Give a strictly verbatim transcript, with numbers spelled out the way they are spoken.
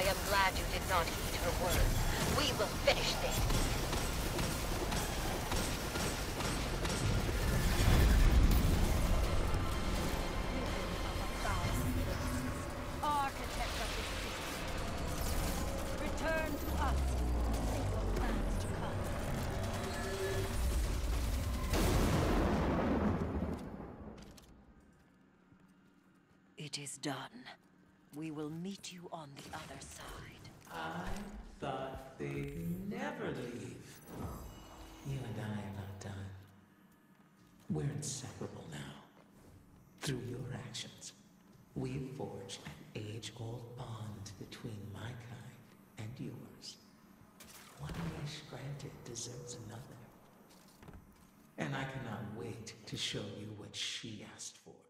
am glad you did not heed her words. We will finish this. Architect of this system, return to us and think of plans to come. It is done. We will meet you on the other side. I thought they'd never leave. You and I are not done. We're inseparable now. Through your actions, we've forged an age-old bond between my kind and yours. One wish granted deserves another. And I cannot wait to show you what she asked for.